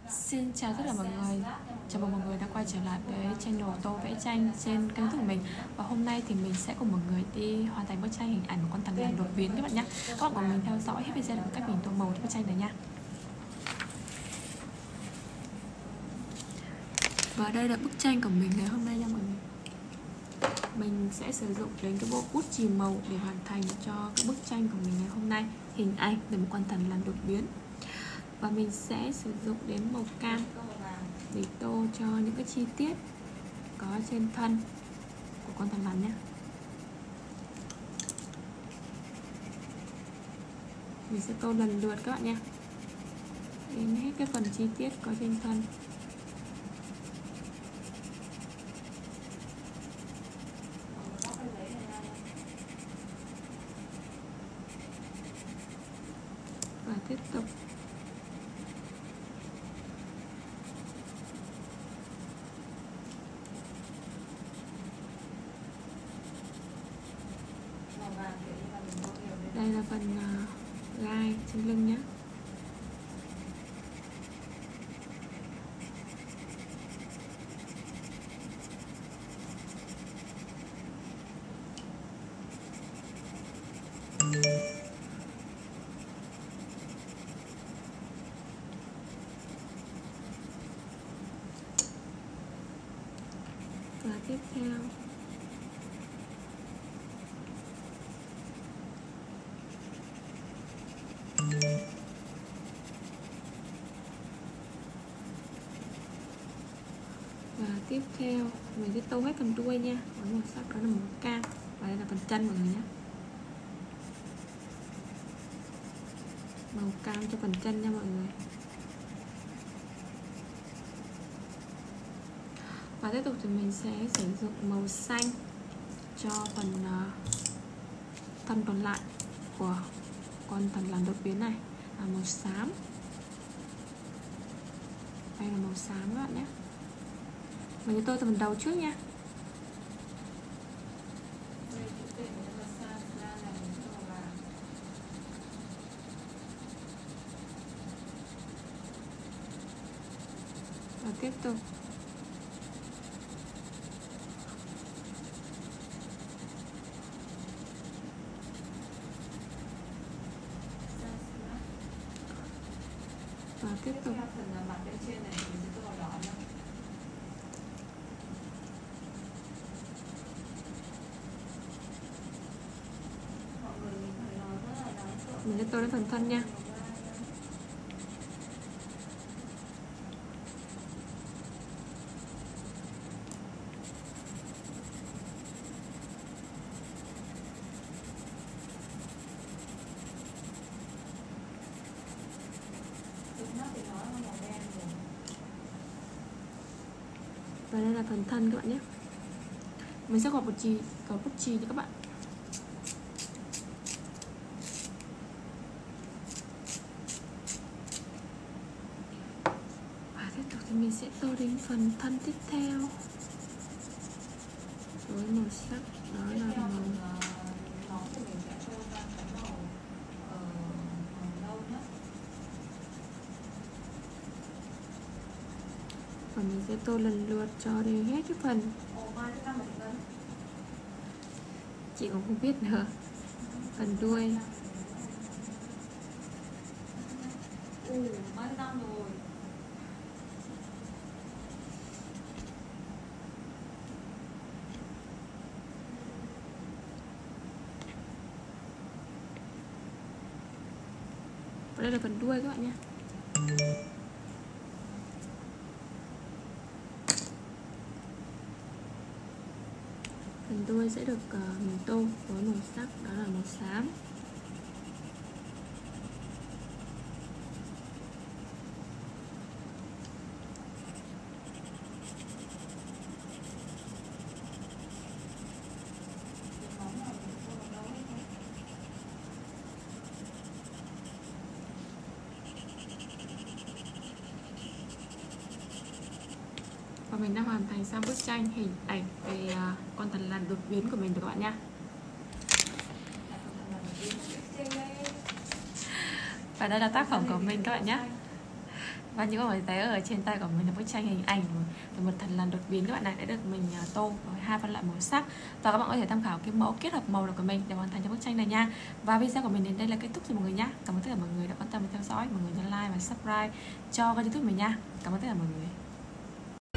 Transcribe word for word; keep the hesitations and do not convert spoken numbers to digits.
Xin chào tất cả mọi người, chào mừng mọi người đã quay trở lại với channel Tô vẽ tranh trên kênh của mình. Và hôm nay thì mình sẽ cùng mọi người đi hoàn thành bức tranh hình ảnh của con thằn lằn đột biến các bạn nhé. Các bạn cùng mình theo dõi hết video để cách mình tô màu cho bức tranh này nha. Và đây là bức tranh của mình ngày hôm nay nha mọi người. Mình sẽ sử dụng đến cái bộ bút chì màu để hoàn thành cho cái bức tranh của mình ngày hôm nay, hình ảnh về một con thằn lằn đột biến. Và mình sẽ sử dụng đến màu cam để tô cho những cái chi tiết có trên thân của con thằn lằn nhé. Mình sẽ tô lần lượt các bạn nha, đến hết cái phần chi tiết có trên thân. Và tiếp tục đây là phần uh, gai trên lưng nhé. Và tiếp theo Và tiếp theo mình sẽ tô hết phần đuôi nha, với màu sắc đó là màu cam. Và đây là phần chân mọi người nhé, màu cam cho phần chân nha mọi người. Và tiếp tục thì mình sẽ sử dụng màu xanh cho phần uh, thân còn lại của con thằn lằn đột biến này, là màu xám. Đây là màu xám các bạn nhé. Mình sẽ tô từ phần đầu trước nha. Và tiếp tục và tiếp tục mình sẽ tô đến phần thân nha. Và đây là phần thân các bạn nhé. Mình sẽ gọt bút chì, gọt bút chì cho các bạn. Và tiếp tục thì mình sẽ tô đến phần thân tiếp theo với màu sắc đó là màu và mình sẽ tô lần lượt cho đến hết cái phần. Chị cũng không biết nữa. Phần đuôi. Và đây là phần đuôi các bạn nhé. Phần đuôi sẽ được uh, mình tô với màu sắc đó là màu xám. Và mình đã hoàn thành xong bức tranh hình ảnh về uh, con thằn lằn đột biến của mình rồi các bạn nha. Và đây là tác phẩm của mình các bạn nhé. Và như các bạn thấy ở trên tay của mình là bức tranh hình ảnh về một thần lằn đột biến các bạn này đã được mình tô với hai phân loại màu sắc. Và các bạn có thể tham khảo cái mẫu kết hợp màu của mình để hoàn thành cho bức tranh này nha. Và video của mình đến đây là kết thúc rồi mọi người nhé. Cảm ơn tất cả mọi người đã quan tâm và theo dõi. Mọi người nhấn like và subscribe cho kênh YouTube mình nha. Cảm ơn tất cả mọi người.